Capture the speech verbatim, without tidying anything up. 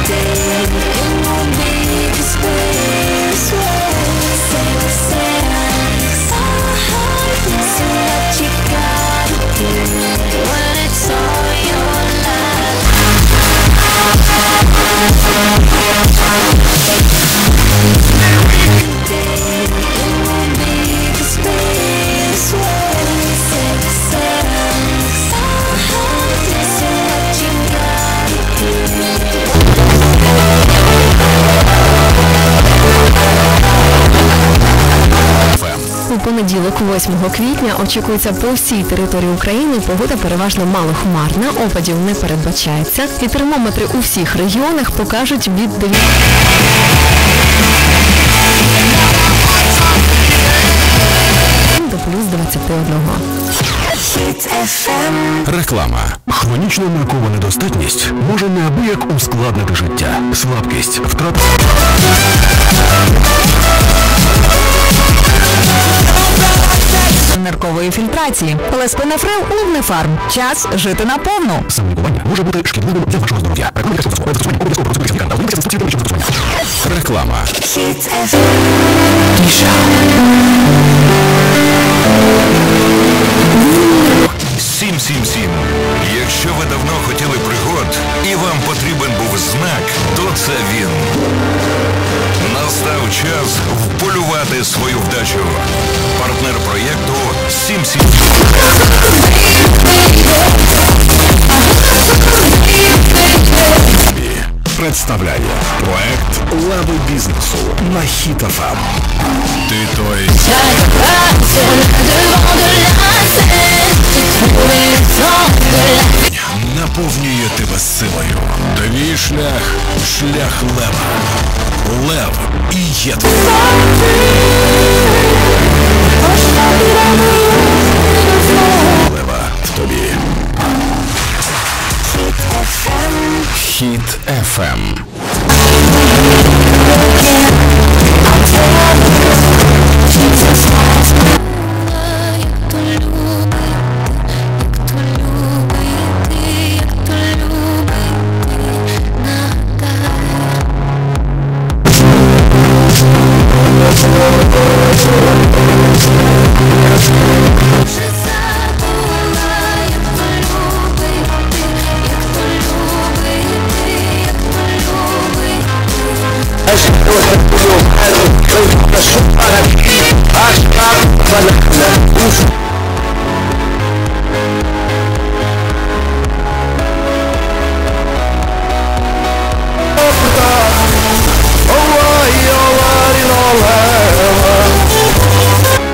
У понеділок, восьмого квітня, очікується по всій території України погода переважно малохмарна, опадів не передбачається, і термометри у всіх регіонах покажуть від дев'яти до плюс двадцяти одного. Реклама. Хронічна милкова недостатність може неабияк ускладнити життя. Слабкість, втрата ниркової фільтрації. Леспинефрил Лубнефарм. Час жити наповну. Самолікування може бути шкідливим для вашого здоров'я. Реклама. сім сім сім. Якщо ви давно хотіли пригод і вам потрібен був знак, то це він. Настав час вполювати свою вдачу. Партнер проєкту сім сім сім. Представляє проект «Лави бізнесу» на Хіт еф ем. Ти той. Наповнює тебе силою. Твій шлях – шлях лева. Лев і є твій. Лева в тобі. Хіт еф ем. Аж